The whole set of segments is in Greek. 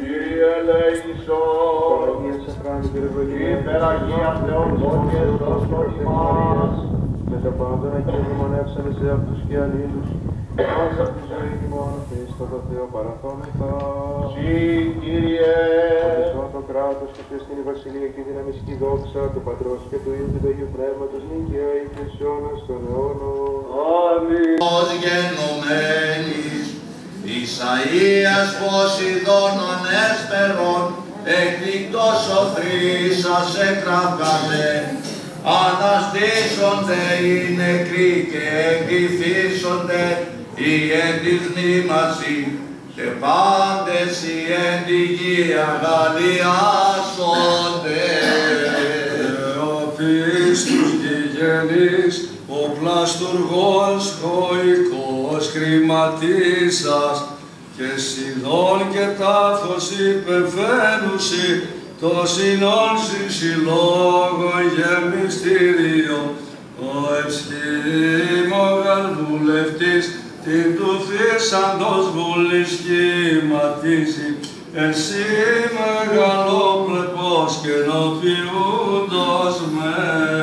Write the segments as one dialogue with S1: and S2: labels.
S1: Κύριε ελέησον, υπεραγία Θεοτόκε σώσον ημάς.
S2: Με τα πάντα να κοινωνεύσανε σε αυτούς και αλλήλους, μας από τη ζωή ημών, Χριστό το Θεό παραθόμεθα.
S1: Συ, Κύριε,
S2: Οδησόν το κράτος και στην η βασιλεία και η δυναμιστική δόξα του Πατρός και του Υιού και του Αγίου Πνεύματος, νίκαια ή και σε αιώνας των αιώνων.
S1: Αμήν.
S3: Ως γενομένης, Ισαΐας Ποσειδώνων έσπερον, εκρηκτός ο θρήσας εκραυγάζε, αναστήσονται οι νεκροί και εκρηθήσονται οι εν της μνήμασι, και πάντες οι εν τη γη αγαλιάσονται.
S4: Θεοφύης τους γηγενείς, ο πλαστουργός χωικός χρηματίσας, και Σιδών και Τάφος υπεφαίνουσι, το συνόν συλλόγων γεμιστήριον, ο ευσχήμογαν βουλευτής, την του θύσαντος βουλής σχηματίσει, εσύ μεγαλόπλεπος και νοποιούντος με.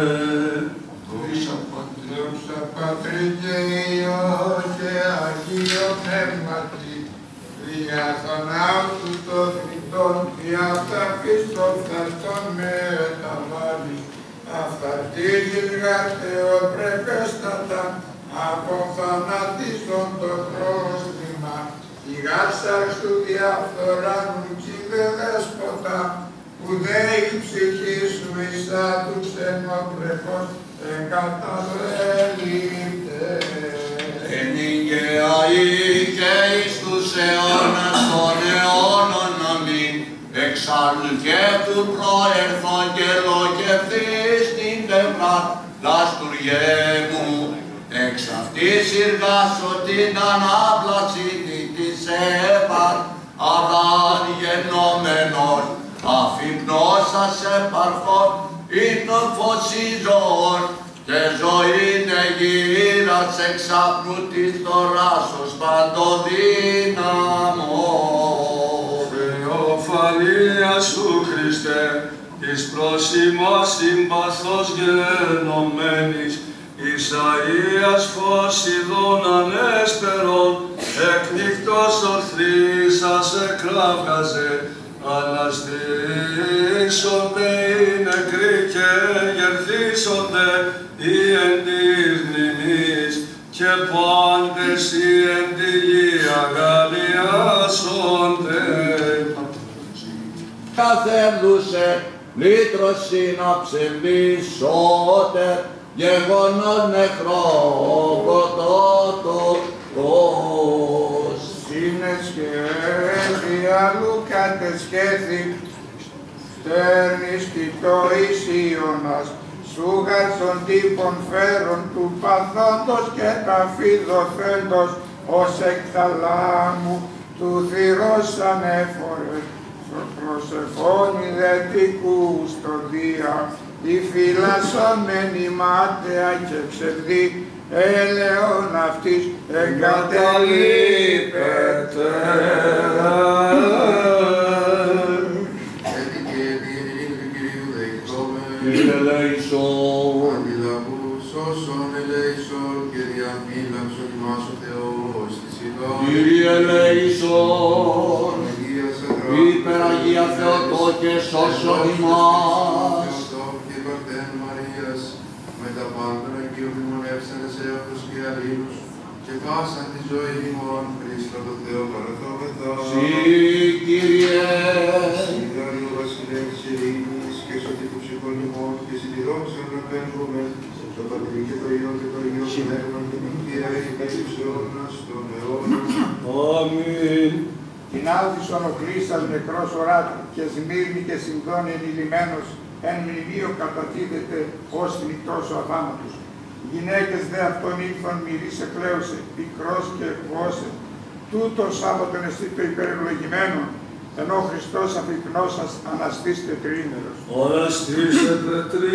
S5: Πατρεύσα Πατρί και Υιό και Αγίο Πνεύματι, δια θανάτου των θρητών, δια αυταρχής των φθαρτών μεταβάλλεις, αυταρτίζεις γαρ Θεοπρεπέστατα, από θανάτισον το πρόστιμα, η γάρσαρ σου διαφθοράν ουκίδε δέσποτα, που δε η ψυχή σου εισά του ξενοπρεπώς εγκαταβέλειται.
S3: Ενικαία ή και εις τους αιώνας των αιώνων αμήν, εξάλλου και του προερθόν και λογευθείς την τευρά, λαστουργέ μου, εξ αυτής εργάσω την ανάπλαση της έπαρ, αδάν γενόμενος, αφυπνώσας επαρχών, ήρθον φωσιζών, και ζωήν εγείρας εξάπνου της θωράσος παντοδύναμος.
S4: Θεοφανία σου Χριστέ, εις πρόσημος συμπαθός γενομένης, Ισαΐας Φωσειδών ανέσπερον, εκνικτός ορθρίσας εκραύγαζε, αναστήσονται οι νεκροί και γερθήσονται οι εν της μνημής, και πάντες οι εν τη γη αγαλιάσονται.
S3: Καθέλουσε λύτρωσιν αψελίσσονται, γεγονός νεκρογοτότος.
S5: Σύνες και αλλού κατεσχέθη, στέρνης κοιτώης Ιωνας, σούγαρ των τύπων φέρον του παθόντος και ταφίδοθέντος, ως εκ θαλάμου του θυρός ανέφορε, προσεφώνει δετικού στο δία, η φυλασσόμενη μάταια και ψευδή, έλεον αυτής εγκαταλείπεται.
S1: Κύριε ελέησον,
S2: Αντιλαβούς όσων ελέησον και διαφύλαξον ημάς ο Θεός της Ιδών.
S1: Κύριε ελέησον, υπεραγία Θεοτόκε σώσον ημάς.
S2: Και Παρτέν Μαρίας, με τα πάντα να κοινωνεύσανε σε αυτούς και αλλήλους, και πάσαν τη ζωή ημών, Χριστό το Θεό παραθόμεθα.
S1: Συ, Κύριε,
S2: Συντάριο βασιλεύς ειρήνης και σωτικού ψυχών ημών, και συντηρώσαν να παίρνουμε το Πατρί και το Υιό και το Αγίο Πνεύμα, την νίκαια και εις αιώνας των αιώνων.
S4: Αμήν.
S5: Την άλθισον ο Χρήστας νεκρός οράτη και Σμύρνη και Συνδών ενηλυμένος, εν μνημείο κατατίδεται ως νυχτός ο αθάνατος. Γυναίκες δε αυτόν ήλθον μυρίς εκλέωσε, πικρός και εκβώσε. Τούτο Σάββατον εσύ το υπερευλογημένο, ενώ ο Χριστός αφυπνός σας αναστήστε τριήμερος.
S4: Αναστήσετε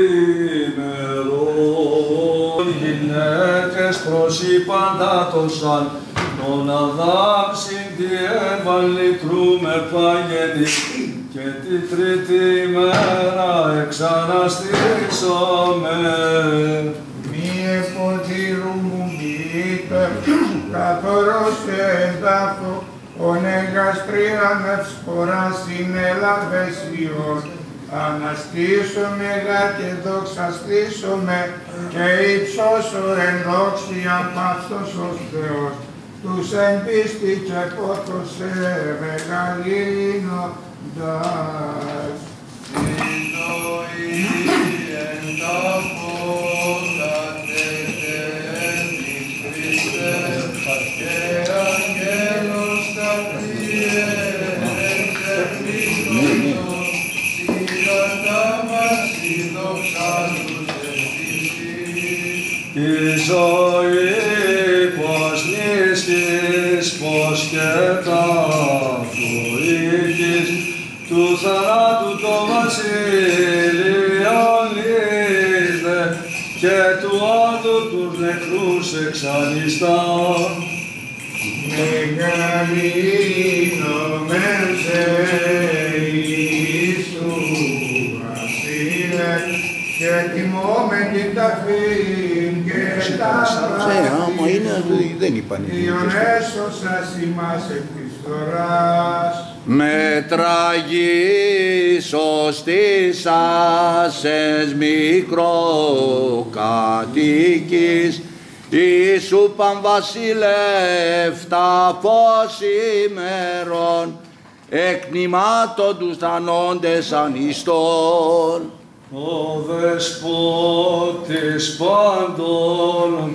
S4: τριήμερον. Γυναίκες προσυπαντάτωσαν, τον Αδάμ τη ευαλητρούμε παγενή και τη τρίτη ημέρα εξαναστήσαμε.
S5: Μη εφοδίρου υπέρ καθορός και εδάφο, ονεγαστρίαν ευσποράς συνέλαβες ιών. Αναστήσομαι γα και δοξαστήσομαι και υψώσω εν δόξια παύστος ως Θεός. Τους εν πίστη και πόθωσε μεγαλύνοντας.
S3: Η ζωή εν ταφώτα τετένης Χριστέ και αγγέλος τα πλήρες ευλήτως σιγατά μας η δόξα τους ευχηθείς.
S4: Η ζωή πως νηστείς, πως και ταυτοοίκης, του θανάτου το βασίλειον λύσδε και του άντου τους νεκρούς εξανιστάν.
S5: Μεγαλύνομεν σε Ιησού Βασίλε και τιμώμεν την ταφήν και τα
S1: άμα είναι, δεν είπαν.
S5: Ιον έσωσας ημάς εκ της φθοράς.
S1: Μετραγήσος της άσες μικροκατοίκης, Ιησού Παμβασιλεύτα φως ημερών, εκνημάτων τους θανόντες ανιστών.
S4: Ο Δεσπότης πάντων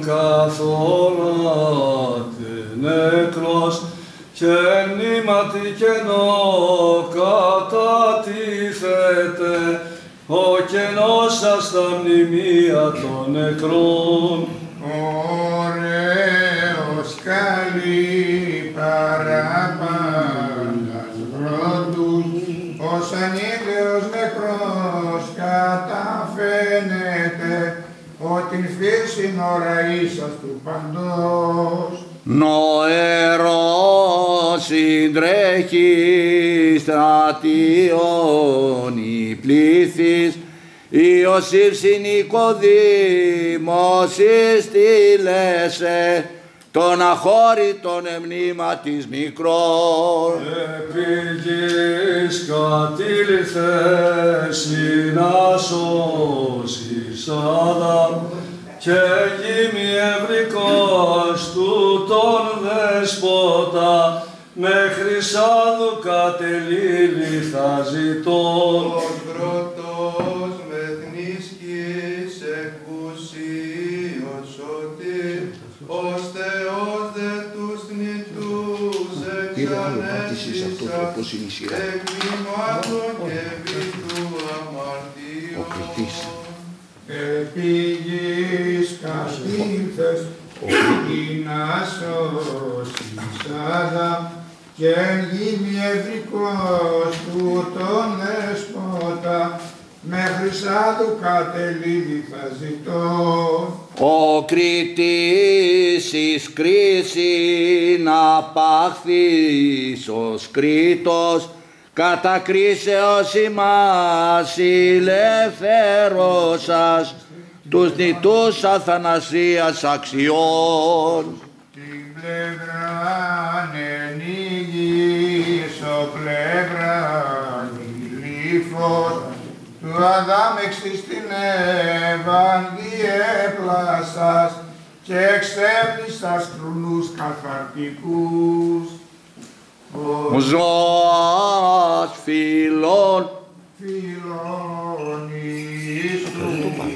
S4: καθόραται νεκρός και νήματι κενό κατατίθεται ο κενός σας στα μνημεία των νεκρών.
S5: Ωραίος καλή παραπάνας βρόντους, ως ανήλαιος νεκρός καταφαίνεται, ότι φύσιν ώρα ίσας του παντός.
S1: Νοερός συντρέχει στρατιών η πλήθης, Ιωσήφ συν Νικοδήμος στήλεσε, τον αχώρητον εμνήμα της μικρός.
S4: Επί γης κατήλθες να σώσεις Αδάμ και γήμη ευρικός του τον δεσπότα μέχρι σάδου κατελήλη θα ζητών.
S3: Ως πρώτος μεθνίσκης εκουσίως σωτήρ, ως Θεός δε τους νητούς εξανέστησας, εκ μημάτων και βήθου αμαρτιών.
S5: Επί γης κατήλθες να σώσεις Αδάμ και γήμη ευρικός του τον δεσπότα, μέχρι σάδου κατελήλη θα ζητώ.
S1: Ο κριτής εις κρίσιν απάχθης ως Κρήτος, κατά κρίσεως ημάς ηλευθέρωσας, τους νητούς αθανασίας αξιών.
S5: Την πλευράν ενίγης ο πλευράν ηλίφος, του Αδάμ εξής την Εύαν διέπλασας και εξέπλησας κρουνούς καθαρτικούς.
S1: Ο ζωάς φιλών
S5: Φιλών Ιησού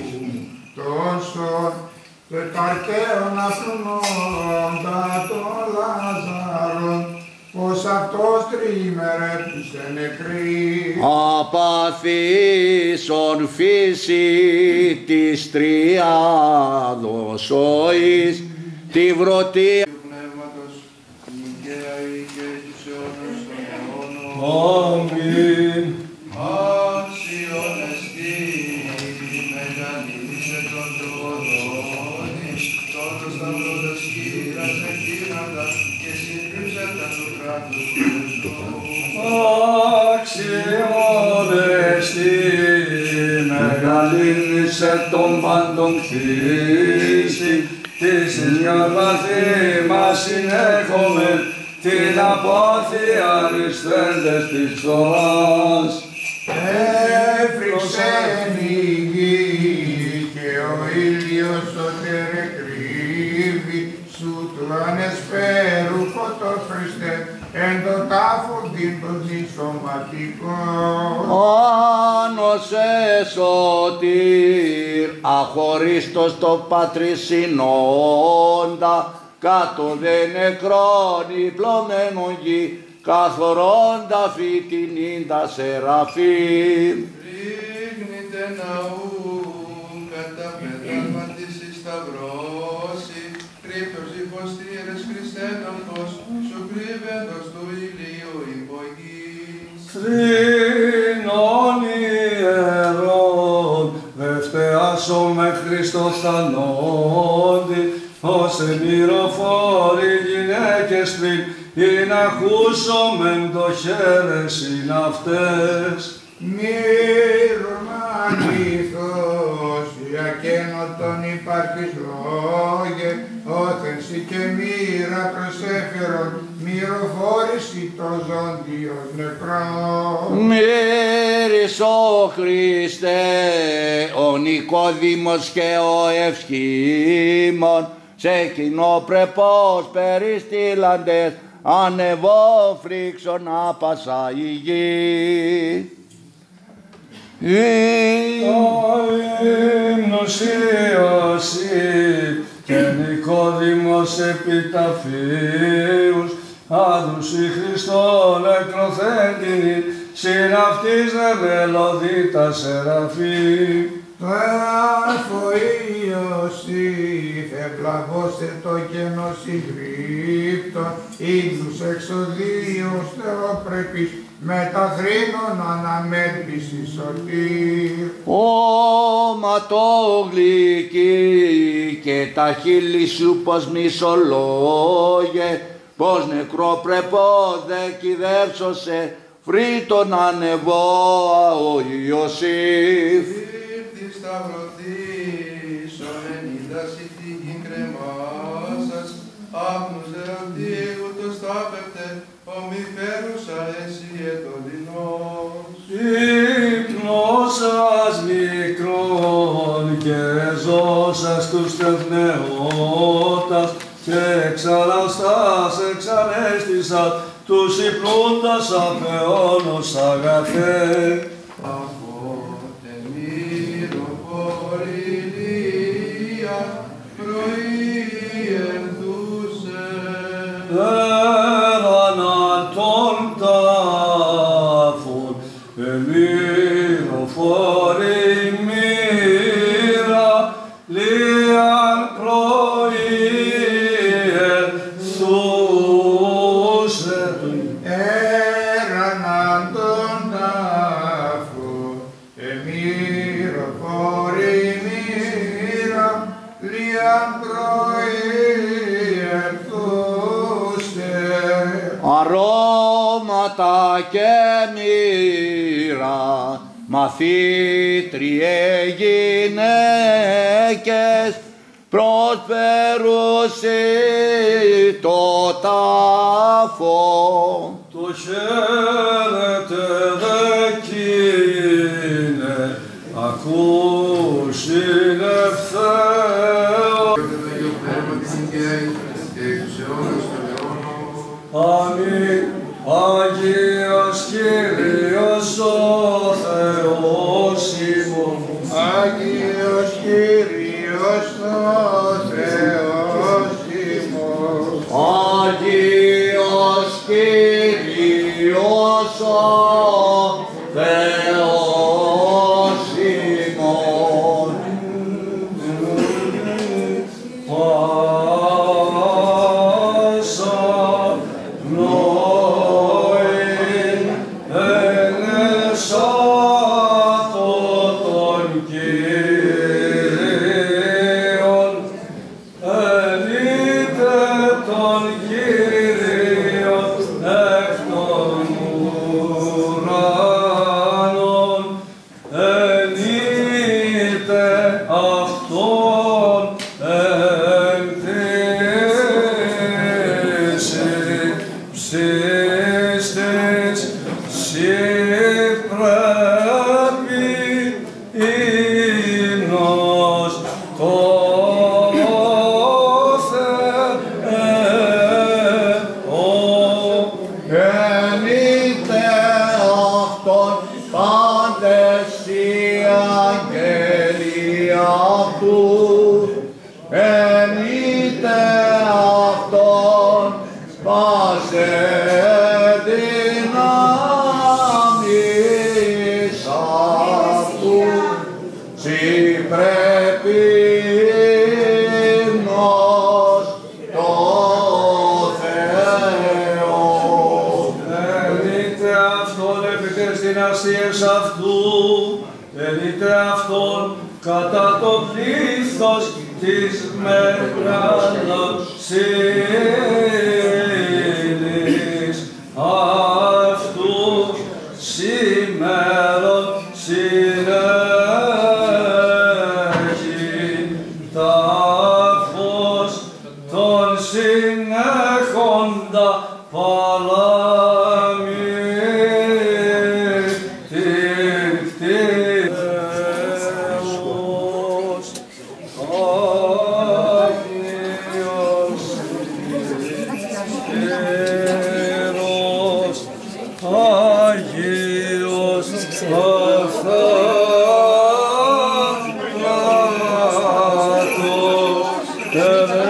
S5: τόσων τεταρταίων αφρονόντα των Λάζαρων, πως αυτός τριήμερε τους ενεκροί.
S1: απαθήσον φύση της τριάδος ζωής, τη βρωτή
S3: Πνεύματος, νικαία ή και τους αιώνας των αιώνων.
S4: Αμήν.
S3: Άξιον εστί, μεγαλύτερη των τροδόνης, τότος σταυρός σκύρας εκκίναντα και συγκρούσατα του κράτους.
S4: αξιώνεστη, μεγαλύνησε τον πάντων χρήστη, της διαβαθή μας συνέχομαι, την απόθεια αριστέντες της ψωμάς.
S5: Έφρυξεν η γη και ο ήλιος σωτέρε κρύβει, σου του ανεσπέρου φωτός Χριστέ, εν το τάφο δίντος νησωματικός.
S1: Άνος εσωτήρ, αχωρίστος το Πατρί συνόντα, κάτω δε νεκρόνι πλωμένον γη, καθορώντα φυτινήντα σεραφείμ.
S3: Ρίγνητε ναούν κατά πέταγμα της σταυρώσει, κρύπτος υποστήρες Χριστέ τον φως, σου κρύβεντος του ηλίου υπογείς.
S4: Θρήνων ιερών, δευτεάσομαι Χριστό θανόντι, ως εμυροφόροι γυναίκες πριν, ή να ακούσομεν το χαίρεσιν αυτές.
S5: Μύρων αλήθως, διακαίνωτον υπάρχεις λόγε, όθενση και μοίρα προσέφερον, μυροφόρηση το ζώντιος νεκρός.
S1: Μύρης ο Χριστέ, ο Νικόδημος και ο Ευσχήμων, σε κοινοπρεπώς περιστήλαντες, ανεβώ φρίξον άπασα η γη.
S4: Ύμνος Ιωσήφ και Νικόδημος επιταφίους, άδουσι Χριστόν εκροθέντινη, συν αυτής ρεβελωδίτα σεραφείμ.
S5: Το άρφο Ιωσήφ ευλαβώστε το κενό συγκρύπτον, ίδους εξοδίους θεοπρεπής, με τα θρήνων αναμέλπιση σωτήρ.
S1: Όματογλυκή και τα χείλη σου πως μισολόγε, πως νεκρόπρεπο δε κυδεύσωσε, φρύτον ανεβόα ο Ιωσήφ.
S3: Ήρθη σταυρωθείς, ο ενίδας η τύχη κρεμάσας, άχνους δεαυτίου το στάπευτε, ομοιφέρουσα εσύ ετωλινός.
S4: Ύπνος σας μικρόν και ζώσας τους τεχνεώτας, και εξαναστάς εξανέστησας τους υπνούντας απεώνος αγαθέ.
S3: Απότε μυροφορηλία πρωί ενθούσε.
S4: Έραναν των τάφων, εμυροφόρη μοίρα, λίαν πρωί ενθούσε.
S5: Έραναν τον τάφο, εμυροφόρη μοίρα, λίαν πρωί ενθούσε.
S1: Αρώματα και μοίρα, μαθήτριε γυναίκες, προσφέρουσι το τάφο.
S4: Το χαίρετε δεκίνε, ακούσιν ευθέω. Αμήν. Άγιος Κύριος ο Θεός ημών.
S5: Άγιος Κύριος ο Θεός ημών.
S1: Άγιος Κύριος ο Θεός ημών.
S4: Πάσα πνοήν ελεσάτω των Κύριων, ελείτε των Κύριων εκ των ουρανών. πρέπει ύμνος το Θεό.
S3: Ενείτε αυτόν πάντες οι αγγέλοι αυτού, ενείτε αυτόν πάσε δυνάμεις αυτού, σοι πρέπει ύμνος το Θεό.
S4: Ενείτε αυτόν επί τες δυναστείες αυτού, ενείτε αυτόν κατά το πλήθος της μεγαλοσύνης αυτού σήμερον συνέχει τάφος τον συνέχοντα παλάμη την κτήρεως Άγιος Κύριος, Άγιος Αθάνατος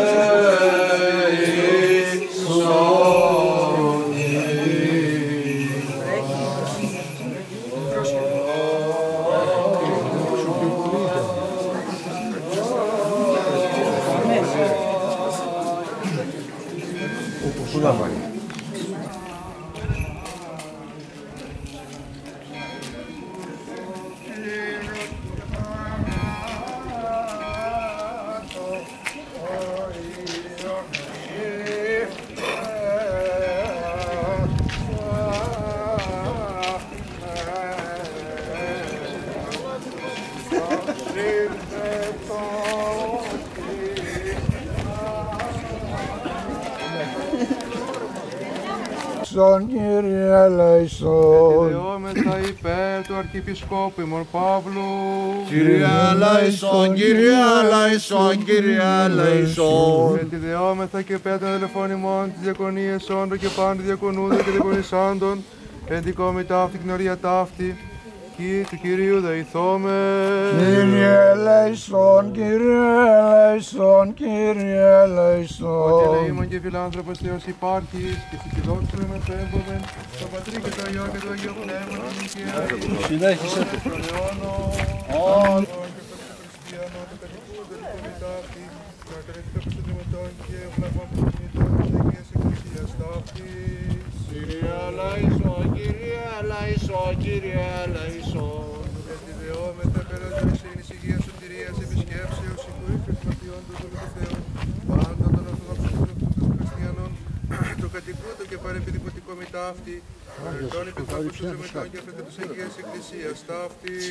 S5: Στον Κύριε ελέησον.
S2: Δεόμεθα υπέρ του Αρχιεπισκόπου ημών Παύλου.
S3: Κύριε ελέησον, Κύριε ελέησον, Κύριε ελέησον.
S2: Εντιδεόμεθα και υπέρ των αδελφών ημών της διακονίας όντων και πάντων διακονούντων και διακονισάντων. Εντικόμη ταύτη, κοινωρία ταύτη. Κι του Κυρίου δεηθώμε.
S5: Κύριε ελέησον, Κύριε ελέησον, Κύριε ελέησον.
S2: Ότι ελεήμων και φιλάνθρωπος Θεός υπάρχεις και στη δόξα να αναπέμπομεν το Πατρί και το Υιό και το Αγίο Πνεύμα την οικία.
S4: Συνέχισε το.
S2: Τον αιώνο, τον και τον χριστιανό, τον κατοικούντον και τον μετάφτη, τον ακρέφητα προς των τριμετών και βλαβών των κινητών της Αγίας Εκκλησίας ταύτης.
S3: Κύριε ελέησον, Κύριε ελέησον, Κύριε ελέησον.
S2: Εντιδεόμεθα πέρα της δικαιοσύνης, υγείας, σωτηρίας, επισκέψεως, συγχωρείς και θυματιών του Θεού του Θεού, πάντων των Ορθοδόξων και των Χριστιανών, το κατοικούντο και παρεπιδικοτικό μετάφτη, των επιτόπους των τριμετών και αφρέτων της Αγίας Εκκλησίας ταύτης.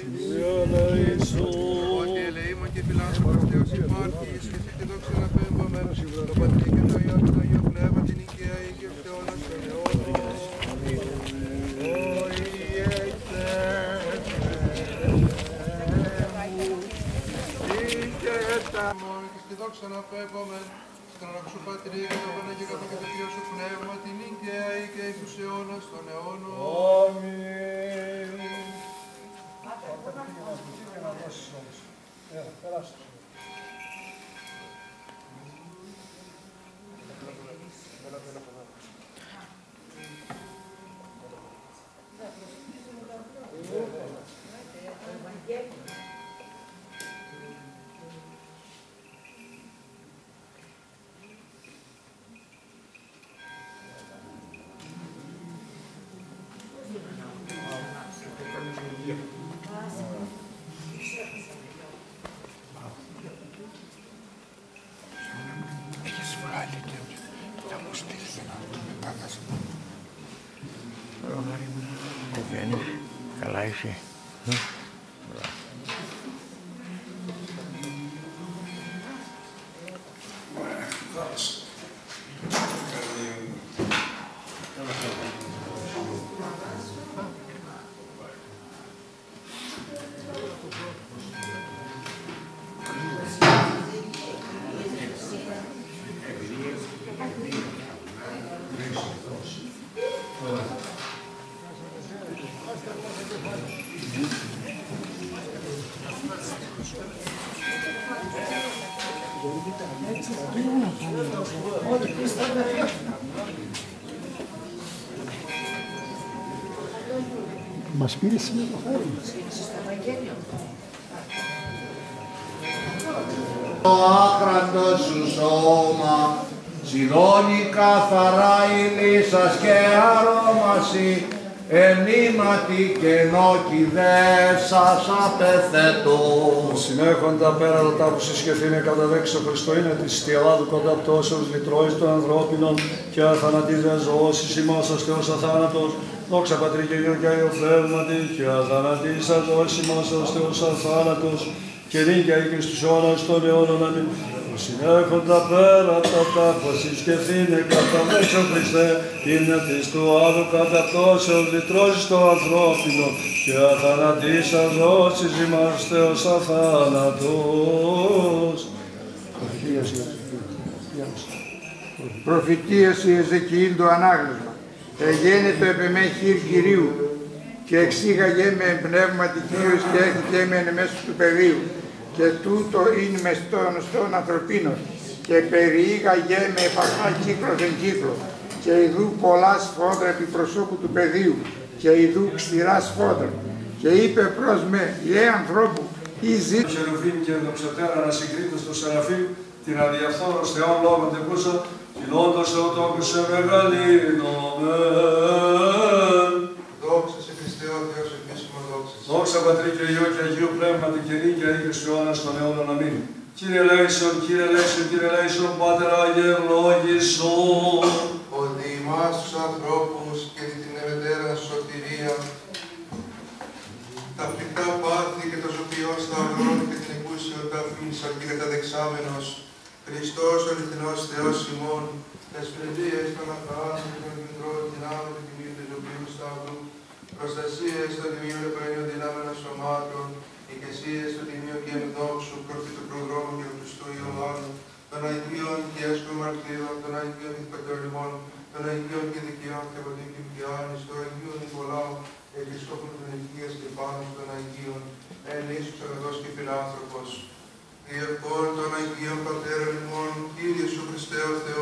S2: Ότι ελεήμων και φιλάνθρωπος Θεός υπάρχεις και στη δόξα να πέμπομεν το Πατρί και το Υιό και το Αγίο Πνεύμα την οικία ή και αιώνας των αιώνων. Και στη δόξα να πέμπομεν στον αγαπησού Πατρί και το Παναγία και το Θείο σου Πνεύμα την οικία ή και εις τους αιώνας των αιώνων.
S1: Καλά είσαι.
S6: Μας πήρε σήμερα το χάρη μας.
S3: Το άχραντο σου σώμα, σιδώνει καθαρά ηλίσας και αρώμαση, ενήματι και νόκι δε σας απεθέτω.
S4: Συνέχοντα πέρα τα τάπου συσκεφήνε κατά δέξω Χριστό είναι της τη Ελλάδου κοντά πτώσεως λυτρώης των ανθρώπινων και αθανατίδε ζωώσεις ημάς ως Θεός αθάνατος. Δόξα Πατρί και Υιό και Άγιο Πνεύματι και αθανατίσας ως ημάς ως Θεός αθάνατος και νίκαια ή και στους αιώνας των αιώνων. Αμήν. Συνέχοντα πέρα τα τάπου συσκεφήνε κατά δέξω Χριστέ είναι της του άλλου κατά πτώσεως λυτρώης των ανθρώπινων και αθανατίσας όσοι ημάς Θεός αθάνατος.
S5: Προφητείωση Εζεκιήλ το ανάγνωσμα. Εγένετο επ' εμέ χείρ Κυρίου και εξήγαγε με πνεύματι Κύριος και έχετε με εν μέσω του πεδίου και τούτο είναι μες των ανθρωπίνων και περιήγαγε με επαφά κύκλος εν κύκλο και ειδού πολλά σφόδρα επί προσώπου του πεδίου και ειδού ξηρά σφόδρα και είπε προς με «Ιε ανθρώπου, ή ζει».
S4: Το Χερουβίμ και ενδοξωτέρα να συγκρίνεται στο Σεραφείμ την αδιαφθόρος Θεόν λόγων τεκούσα κοινώντας Θεοτόκου σε μεγαλύνομεν.
S2: Δόξα σε Χριστέ ο Θεός επίσημο δόξα.
S4: Δόξα Πατρί και Υιό και Αγίου Πνεύματι και νίκαια ή και στους αιώνας των αιώνων. Αμήν. Κύριε Λέησον, Κύριε Λέησον, Πάτερ αγευλόγησον.
S2: Ότι ημάς τους ανθρώπους και την ευετέρα σωτηρία, τα φρικτά πάθη και το ζωπιό σταυρών και την εκούσιο ταφήν σαρκή καταδεξάμενος, Χριστός ο αληθινός Θεός ημών, τας πρεδίες των αθάνων και των κεντρών δυνάμεων του τιμίου του ζωπιού σταυρού, προστασίες των τιμίων επραίνων δυνάμενων σωμάτων, ηγεσίες του τιμίου και ενδόξου, προφήτου προδρόμου και Χριστού Ιωάννου, των Αγίων και έσκου μαρτύρων, των Αγίων Πατρολιμών, των Αγίων και Δικαιών Θεοδίκων και Άνης, των Αγίων Νικολάου, Επισκόπων των Αιγείας και πάνω των Αγίων, εν ίσους αγαθός και φιλάνθρωπος. Διευκόν των Αγίων Πατέρων ημών, Κύριε σου Χριστέ ο Θεός,